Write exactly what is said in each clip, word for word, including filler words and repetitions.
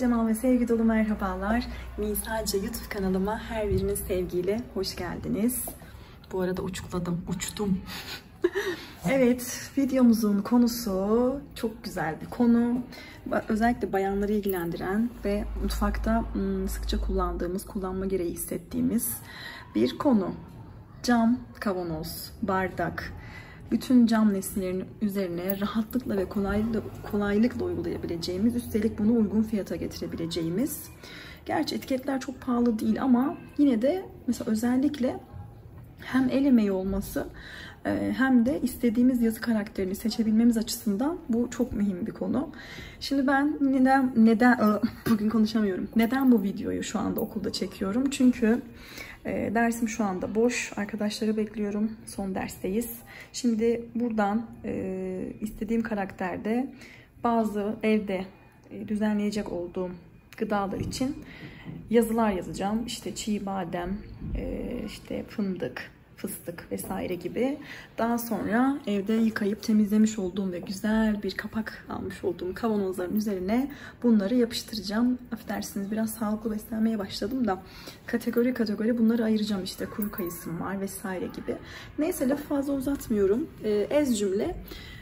Kocaman ve sevgi dolu merhabalar. Nisa'cı YouTube kanalıma her biriniz sevgiyle hoş geldiniz. Bu arada uçukladım, uçtum. Evet, videomuzun konusu çok güzel bir konu. Özellikle bayanları ilgilendiren ve mutfakta sıkça kullandığımız, kullanma gereği hissettiğimiz bir konu. Cam, kavanoz, bardak, bütün cam nesnelerin üzerine rahatlıkla ve kolaylıkla, kolaylıkla uygulayabileceğimiz, üstelik bunu uygun fiyata getirebileceğimiz. Gerçi etiketler çok pahalı değil ama yine de mesela özellikle hem el emeği olması hem de istediğimiz yazı karakterini seçebilmemiz açısından bu çok mühim bir konu. Şimdi ben neden neden bugün konuşamıyorum. Neden bu videoyu şu anda okulda çekiyorum? Çünkü e, dersim şu anda boş. Arkadaşları bekliyorum. Son dersteyiz. Şimdi buradan e, istediğim karakterde bazı evde e, düzenleyecek olduğum gıdalar için yazılar yazacağım. İşte çiğ badem, e, işte fındık, fıstık vesaire gibi. Daha sonra evde yıkayıp temizlemiş olduğum ve güzel bir kapak almış olduğum kavanozların üzerine bunları yapıştıracağım. Affedersiniz, biraz sağlıklı beslenmeye başladım da kategori kategori bunları ayıracağım. İşte kuru kayısım var vesaire gibi. Neyse, lafı fazla uzatmıyorum. Ee, ez cümle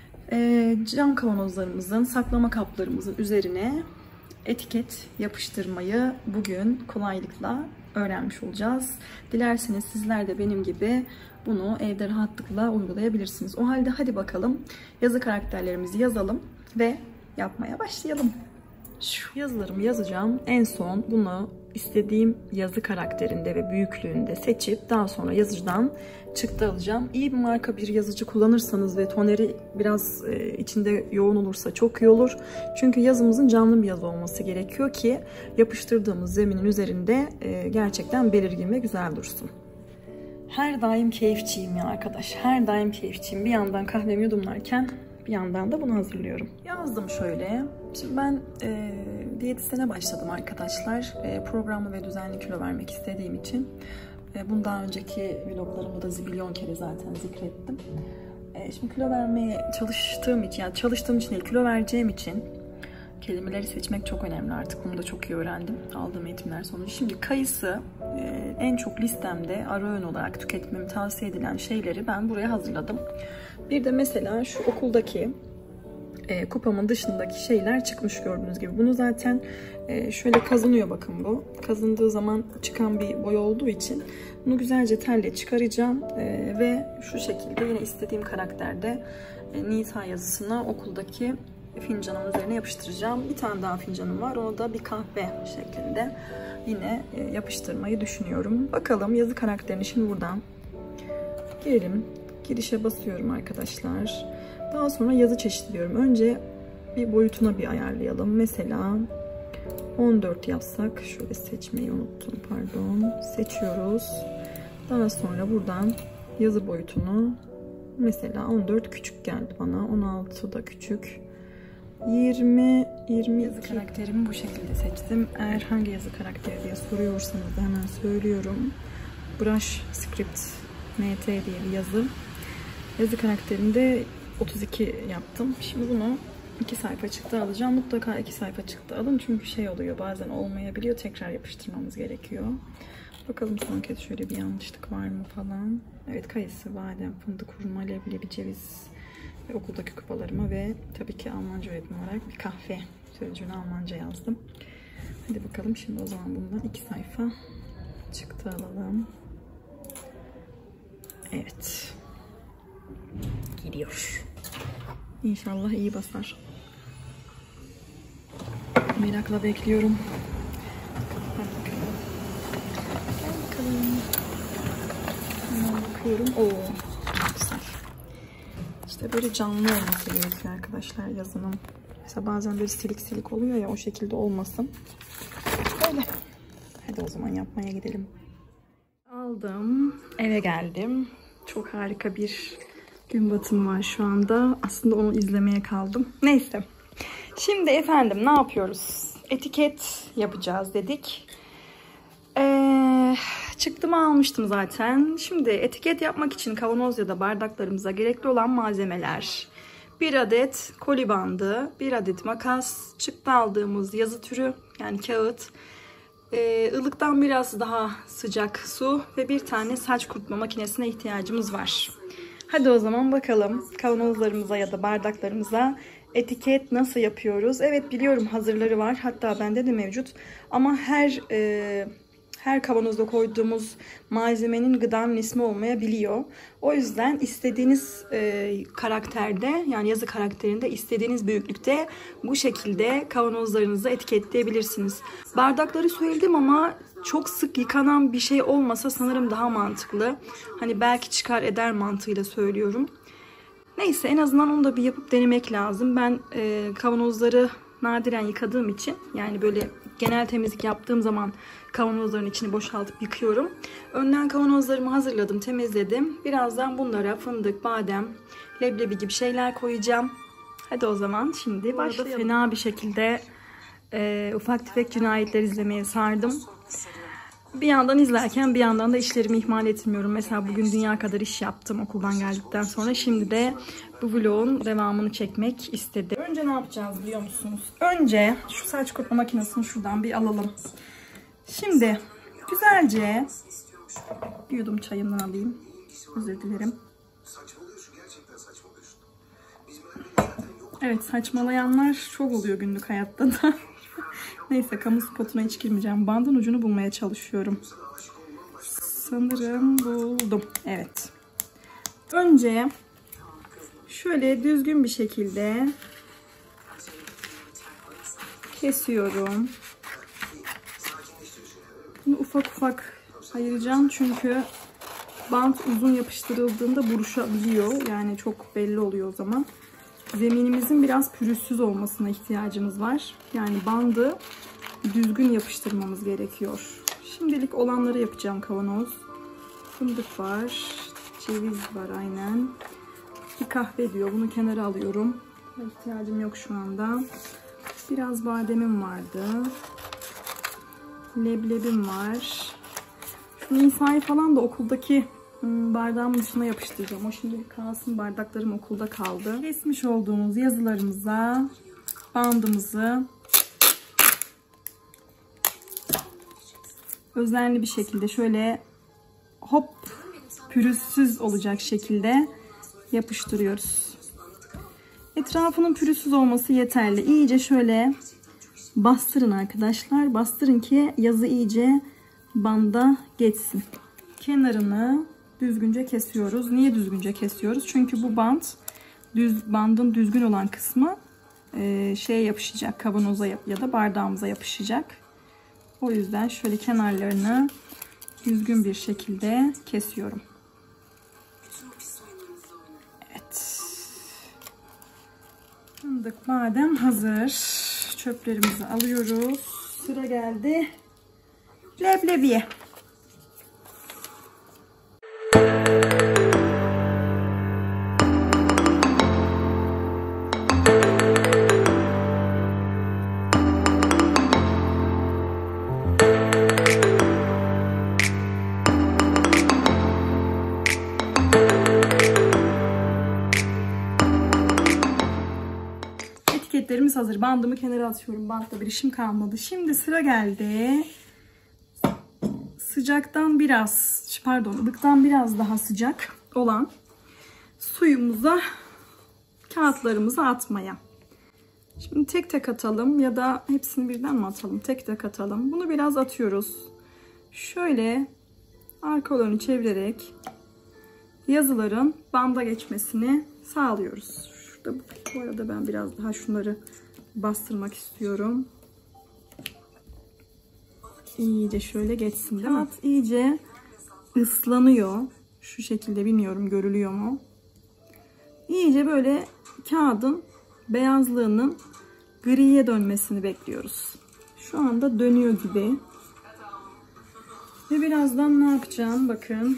e, cam kavanozlarımızın, saklama kaplarımızın üzerine etiket yapıştırmayı bugün kolaylıkla öğrenmiş olacağız. Dilerseniz sizler de benim gibi bunu evde rahatlıkla uygulayabilirsiniz. O halde hadi bakalım yazı karakterlerimizi yazalım ve yapmaya başlayalım. Şu yazılarımı yazacağım. En son bunu istediğim yazı karakterinde ve büyüklüğünde seçip daha sonra yazıcıdan çıktı alacağım. İyi bir marka bir yazıcı kullanırsanız ve toneri biraz e, içinde yoğun olursa çok iyi olur. Çünkü yazımızın canlı bir yazı olması gerekiyor ki yapıştırdığımız zeminin üzerinde e, gerçekten belirgin ve güzel dursun. Her daim keyifçiyim ya arkadaş. Her daim keyifçiyim. Bir yandan kahvemi yudumlarken bir yandan da bunu hazırlıyorum. Yazdım şöyle. Şimdi ben e, diyetisyene başladım arkadaşlar. E, programlı ve düzenli kilo vermek istediğim için. E, bunu daha önceki vloglarımda da zibilyon kere zaten zikrettim. E, şimdi kilo vermeye çalıştığım için, yani çalıştığım için değil, kilo vereceğim için kelimeleri seçmek çok önemli artık. Bunu da çok iyi öğrendim aldığım eğitimler sonucu. Şimdi kayısı e, en çok listemde ara öğün olarak tüketmemi tavsiye edilen şeyleri ben buraya hazırladım. Bir de mesela şu okuldaki e, kupamın dışındaki şeyler çıkmış gördüğünüz gibi. Bunu zaten e, şöyle kazınıyor, bakın bu. Kazındığı zaman çıkan bir boya olduğu için bunu güzelce telle çıkaracağım. E, ve şu şekilde yine istediğim karakterde e, Nisa yazısını okuldaki fincanın üzerine yapıştıracağım. Bir tane daha fincanım var. Onu da bir kahve şeklinde yine e, yapıştırmayı düşünüyorum. Bakalım yazı karakterini şimdi buradan girelim. Girişe basıyorum arkadaşlar. Daha sonra yazı çeşitliyorum. Önce bir boyutuna bir ayarlayalım. Mesela on dört yazsak, şöyle seçmeyi unuttum, pardon. Seçiyoruz. Daha sonra buradan yazı boyutunu, mesela on dört küçük geldi bana. on altı da küçük. yirmi, yirmi yazı karakterimi bu şekilde seçtim. Eğer hangi yazı karakteri diye soruyorsanız da hemen söylüyorum. Brush Script M T diye bir yazı. Yazı karakterinde otuz iki yaptım. Şimdi bunu iki sayfa çıktı alacağım. Mutlaka iki sayfa çıktı alın. Çünkü şey oluyor, bazen olmayabiliyor. Tekrar yapıştırmamız gerekiyor. Bakalım son kez şöyle bir yanlışlık var mı falan. Evet, kayısı, badem, fındık, hurma, leblebi, ceviz ve okuldaki kupalarıma ve tabii ki Almanca öğretmen olarak bir kahve sözcüğünü Almanca yazdım. Hadi bakalım şimdi o zaman bundan iki sayfa çıktı alalım. Evet. Gidiyor. İnşallah iyi basar. Merakla bekliyorum. Hadi bakalım. Gel bakalım. Hemen bakıyorum. Oo, güzel. İşte böyle canlı olması gerekiyor arkadaşlar yazının. Mesela bazen böyle silik silik oluyor ya, o şekilde olmasın. Böyle. Hadi o zaman yapmaya gidelim. Aldım. Eve geldim. Çok harika bir gün batımı var şu anda. Aslında onu izlemeye kaldım. Neyse. Şimdi efendim ne yapıyoruz? Etiket yapacağız dedik. Ee, çıktımı almıştım zaten. Şimdi etiket yapmak için kavanoz ya da bardaklarımıza gerekli olan malzemeler. bir adet koli bandı, bir adet makas, çıktı aldığımız yazı türü yani kağıt, e, ılıktan biraz daha sıcak su ve bir tane saç kurutma makinesine ihtiyacımız var. Hadi o zaman bakalım kavanozlarımıza ya da bardaklarımıza etiket nasıl yapıyoruz? Evet, biliyorum hazırları var. Hatta bende de mevcut. Ama her e, her kavanozda koyduğumuz malzemenin gıdanın ismi olmayabiliyor. O yüzden istediğiniz e, karakterde, yani yazı karakterinde istediğiniz büyüklükte bu şekilde kavanozlarınızı etiketleyebilirsiniz. Bardakları söyledim ama çok sık yıkanan bir şey olmasa sanırım daha mantıklı. Hani belki çıkar eder mantığıyla söylüyorum. Neyse, en azından onu da bir yapıp denemek lazım. Ben e, kavanozları nadiren yıkadığım için, yani böyle genel temizlik yaptığım zaman kavanozların içini boşaltıp yıkıyorum. Önden kavanozlarımı hazırladım, temizledim. Birazdan bunlara fındık, badem, leblebi gibi şeyler koyacağım. Hadi o zaman şimdi başlayalım. Fena bir şekilde e, ufak tefek cinayetler izlemeye sardım. Bir yandan izlerken bir yandan da işlerimi ihmal etmiyorum. Mesela bugün dünya kadar iş yaptım okuldan geldikten sonra. Şimdi de bu vlogun devamını çekmek istedim. Önce ne yapacağız biliyor musunuz? Önce şu saç kurutma makinesini şuradan bir alalım. Şimdi güzelce bir yudum çayımdan alayım. Özür dilerim. Evet, saçmalayanlar çok oluyor günlük hayatta da. Neyse, kamu spotuna hiç girmeyeceğim. Bandın ucunu bulmaya çalışıyorum. Sanırım buldum. Evet. Önce şöyle düzgün bir şekilde kesiyorum. Bunu ufak ufak ayıracağım çünkü bant uzun yapıştırıldığında buruşabiliyor. Yani çok belli oluyor o zaman. Zeminimizin biraz pürüzsüz olmasına ihtiyacımız var. Yani bandı düzgün yapıştırmamız gerekiyor. Şimdilik olanları yapacağım kavanoz. Fındık var, ceviz var aynen. Bir kahve diyor, bunu kenara alıyorum. İhtiyacım yok şu anda. Biraz bademim vardı. Leblebim var. Şu Nisa'yı falan da okuldaki bardağımın dışına yapıştıracağım. O şimdi kalsın, bardaklarım okulda kaldı. Kesmiş olduğumuz yazılarımıza bandımızı özenli bir şekilde şöyle hop pürüzsüz olacak şekilde yapıştırıyoruz. Etrafının pürüzsüz olması yeterli. İyice şöyle bastırın arkadaşlar. Bastırın ki yazı iyice banda geçsin. Kenarını düzgünce kesiyoruz. Niye düzgünce kesiyoruz? Çünkü bu bant, düz bandın düzgün olan kısmı e, şeye yapışacak, kavanoza ya da bardağımıza yapışacak. O yüzden şöyle kenarlarını düzgün bir şekilde kesiyorum. Evet. Fındık, badem hazır. Çöplerimizi alıyoruz. Sıra geldi leblebiye. Etiketlerimiz hazır. Bandımı kenara atıyorum. Bantla bir işim kalmadı. Şimdi sıra geldi sıcaktan biraz, pardon, ılıktan biraz daha sıcak olan suyumuza kağıtlarımızı atmaya. Şimdi tek tek atalım ya da hepsini birden mi atalım? Tek tek atalım. Bunu biraz atıyoruz. Şöyle arkalarını çevirerek yazıların banda geçmesini sağlıyoruz. Şurada, bu arada ben biraz daha şunları bastırmak istiyorum. İyice şöyle geçsin değil mi? Kağıt iyice ıslanıyor. Şu şekilde, bilmiyorum görülüyor mu? İyice böyle kağıdın beyazlığının griye dönmesini bekliyoruz. Şu anda dönüyor gibi. Ve birazdan ne yapacağım? Bakın.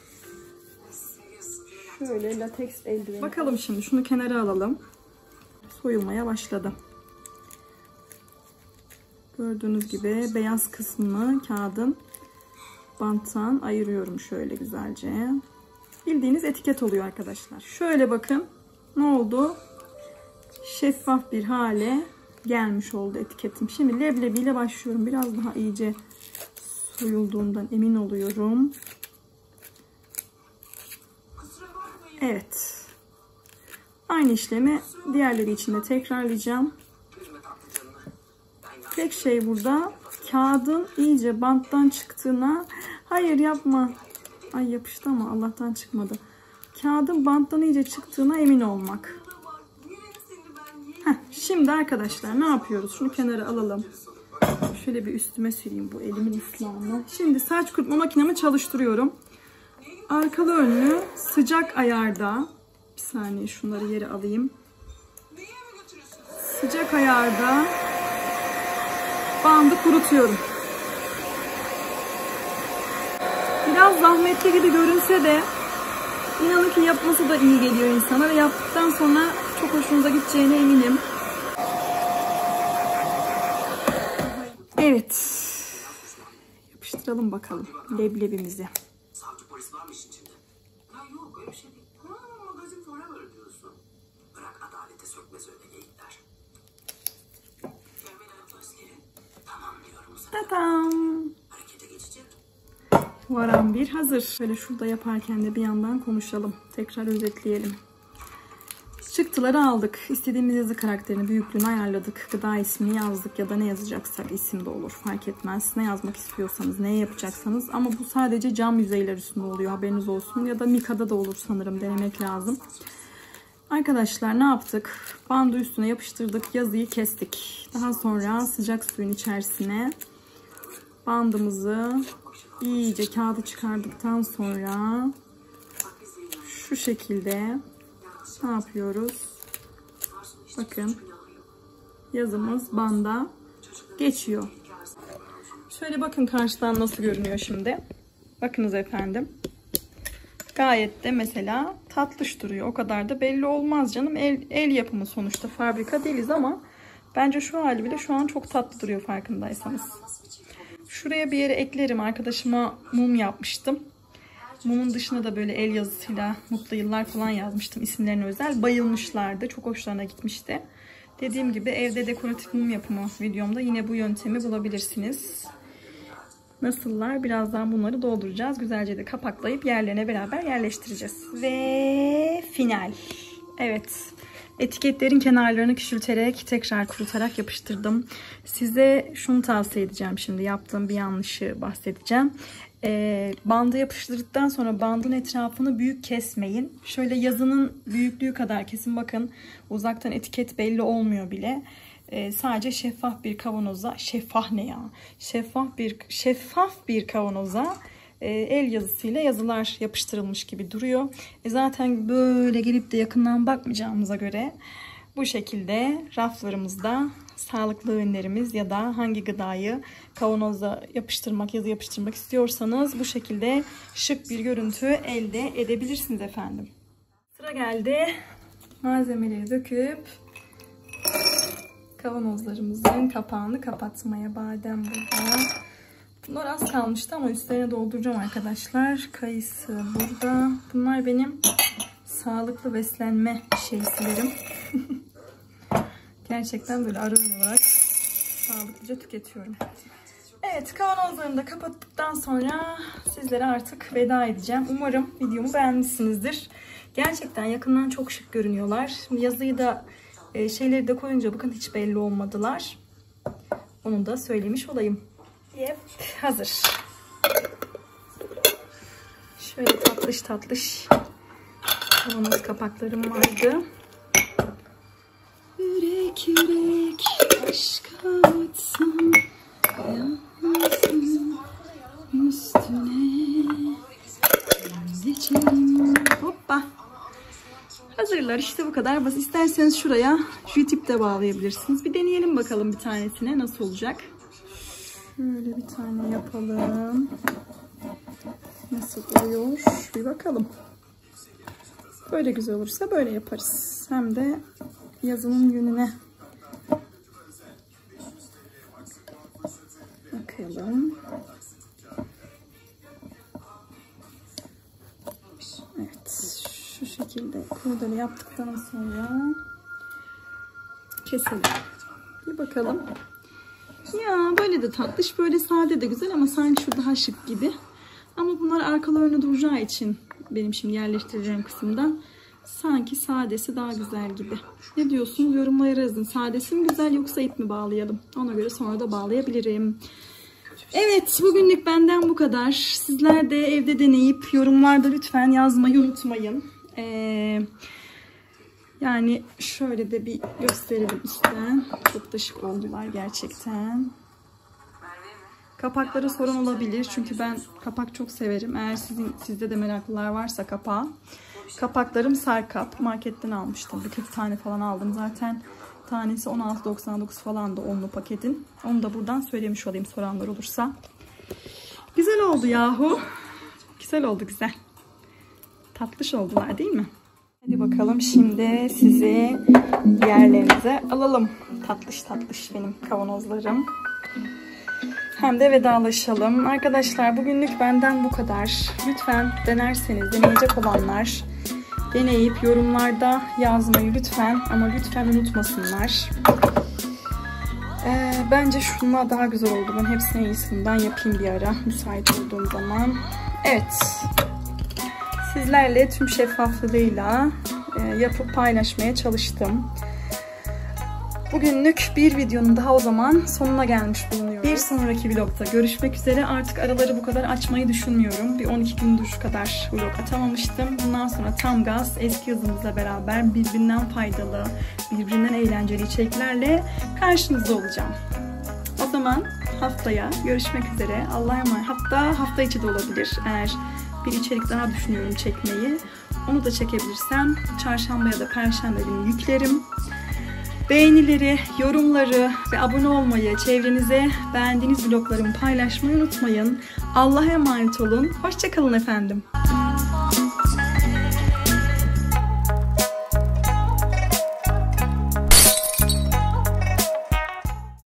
Şöyle lateks eldiveni. Bakalım şimdi, şunu kenara alalım. Soyulmaya başladı. Gördüğünüz gibi beyaz kısmını kağıdın banttan ayırıyorum şöyle güzelce. Bildiğiniz etiket oluyor arkadaşlar. Şöyle bakın ne oldu? şeffaf bir hale gelmiş oldu etiketim. Şimdi leblebiyle başlıyorum. Biraz daha iyice soyulduğundan emin oluyorum. Evet. Aynı işlemi diğerleri için de tekrarlayacağım. Tek şey burada kağıdın iyice banttan çıktığına, hayır yapma. Ay yapıştı ama Allah'tan çıkmadı. Kağıdın banttan iyice çıktığına emin olmak. Heh, şimdi arkadaşlar ne yapıyoruz? Şunu kenara alalım. Şöyle bir üstüme süreyim bu elimin ıslahını. Şimdi saç kurutma makinemi çalıştırıyorum. Arkalı önlü sıcak ayarda. Bir saniye şunları yere alayım. Sıcak ayarda bandı kurutuyorum. Biraz zahmetli gibi görünse de inanın ki yapması da iyi geliyor insana ve yaptıktan sonra çok hoşunuza gideceğine eminim. Evet. Yapıştıralım bakalım leblebimizi. Savcı polis varmış içinde. Ya yok öyle bir şey değil. Ha, magazin forever diyorsun. Bırak adalete sökmez öyle geyikler. Cemile Özgür'ün tamam diyorum sana. Tatam. Harekete geçecek. Varan bir hazır. Şöyle şurada yaparken de bir yandan konuşalım. Tekrar özetleyelim. Çıktıları aldık. İstediğimiz yazı karakterini, büyüklüğünü ayarladık. Gıda ismini yazdık ya da ne yazacaksak isim de olur. Fark etmez. Ne yazmak istiyorsanız, neye yapacaksanız. Ama bu sadece cam yüzeyler üstünde oluyor. Haberiniz olsun. Ya da Mika'da da olur sanırım. Denemek lazım. Arkadaşlar ne yaptık? Bandı üstüne yapıştırdık. Yazıyı kestik. Daha sonra sıcak suyun içerisine bandımızı iyice kağıdı çıkardıktan sonra şu şekilde ne yapıyoruz? Bakın yazımız banda geçiyor. Şöyle bakın karşıdan nasıl görünüyor şimdi. Bakınız efendim. Gayet de mesela tatlış duruyor. O kadar da belli olmaz canım. El, el yapımı sonuçta, fabrika değiliz ama bence şu hali bile şu an çok tatlı duruyor farkındaysanız. Şuraya bir yere eklerim. Arkadaşıma mum yapmıştım. Mumun dışına da böyle el yazısıyla mutlu yıllar falan yazmıştım. İsimlerine özel. Bayılmışlardı. Çok hoşlarına gitmişti. Dediğim gibi evde dekoratif mum yapımı videomda yine bu yöntemi bulabilirsiniz. Nasıllar? Birazdan bunları dolduracağız. Güzelce de kapaklayıp yerlerine beraber yerleştireceğiz. Ve final. Evet. Etiketlerin kenarlarını küçülterek tekrar kurutarak yapıştırdım. Size şunu tavsiye edeceğim şimdi. Yaptığım bir yanlışı bahsedeceğim. E, bandı yapıştırdıktan sonra bandın etrafını büyük kesmeyin. Şöyle yazının büyüklüğü kadar kesin. Bakın uzaktan etiket belli olmuyor bile. E, sadece şeffaf bir kavanoza, şeffaf ne ya? Şeffaf bir şeffaf bir kavanoza e, el yazısıyla yazılar yapıştırılmış gibi duruyor. E, zaten böyle gelip de yakından bakmayacağımıza göre bu şekilde raflarımızda sağlıklı ürünlerimiz ya da hangi gıdayı kavanoza yapıştırmak, yazı yapıştırmak istiyorsanız bu şekilde şık bir görüntü elde edebilirsiniz efendim. Sıra geldi malzemeleri döküp kavanozlarımızın kapağını kapatmaya. Badem burada. Bunlar az kalmıştı ama üstlerine dolduracağım arkadaşlar. Kayısı burada. Bunlar benim sağlıklı beslenme şeysilerim. Gerçekten böyle ara öğün olarak sağlıklıca tüketiyorum. Evet, kavanozlarını da kapattıktan sonra sizlere artık veda edeceğim. Umarım videomu beğenmişsinizdir. Gerçekten yakından çok şık görünüyorlar. Şimdi yazıyı da e, şeyleri de koyunca bakın hiç belli olmadılar. Onu da söylemiş olayım. Yep, hazır. Şöyle tatlış tatlış kavanoz kapaklarım vardı. Yürek yürek aşka atsam yalnızım üstüne geçelim. Hoppa. Hazırlar işte bu kadar basit. İsterseniz şuraya Q-tip de bağlayabilirsiniz. Bir deneyelim bakalım bir tanesine nasıl olacak. Şöyle bir tane yapalım. Nasıl oluyor? Bir bakalım. Böyle güzel olursa böyle yaparız. Hem de yazının yönüne bakalım. Evet, şu şekilde kurdele yaptıktan sonra keselim. Bir bakalım. Ya böyle de tatlış, böyle sade de güzel ama sanki şu daha şık gibi. Ama bunlar arkalı önlü duracağı için benim şimdi yerleştireceğim kısımdan sanki sadesi daha güzel gibi. Ne diyorsunuz? Yorumlara yazın. Sadesi mi güzel yoksa ip mi bağlayalım? Ona göre sonra da bağlayabilirim. Evet, bugünlük benden bu kadar. Sizler de evde deneyip yorumlarda lütfen yazmayı unutmayın. Ee, yani şöyle de bir gösterelim üstten. Çok da şık oldular gerçekten. Kapakları sorun olabilir çünkü ben kapak çok severim. Eğer sizin sizde de meraklılar varsa kapağı. Kapaklarım Sarkap. Marketten almıştım. Bir kırk tane falan aldım. Zaten tanesi on altı doksan dokuz falan da onlu paketin. Onu da buradan söylemiş olayım soranlar olursa. Güzel oldu yahu. Güzel oldu, güzel. Tatlış oldular değil mi? Hadi bakalım şimdi sizi yerlerinize alalım. Tatlış tatlış benim kavanozlarım. Hem de vedalaşalım. Arkadaşlar bugünlük benden bu kadar. Lütfen denerseniz, deneyecek olanlar deneyip yorumlarda yazmayı lütfen ama lütfen unutmasınlar. Ee, bence şunlar daha güzel oldu. Ben hepsine iyisinden yapayım bir ara müsait olduğum zaman. Evet. Sizlerle tüm şeffaflığıyla e, yapıp paylaşmaya çalıştım. Bugünlük bir videonun daha o zaman sonuna gelmiş bulunuyoruz. Bir sonraki vlogda görüşmek üzere. Artık araları bu kadar açmayı düşünmüyorum. Bir on iki gündür kadar vlog atamamıştım. Bundan sonra tam gaz eski hızımızla beraber birbirinden faydalı, birbirinden eğlenceli içeriklerle karşınızda olacağım. O zaman haftaya görüşmek üzere. Allah'a emanet. Hatta hafta içi de olabilir. Eğer bir içerik daha düşünüyorum çekmeyi. Onu da çekebilirsem çarşamba ya da perşembe günü yüklerim. Beğenileri, yorumları ve abone olmayı, çevrenize beğendiğiniz vloglarımı paylaşmayı unutmayın. Allah'a emanet olun. Hoşça kalın efendim.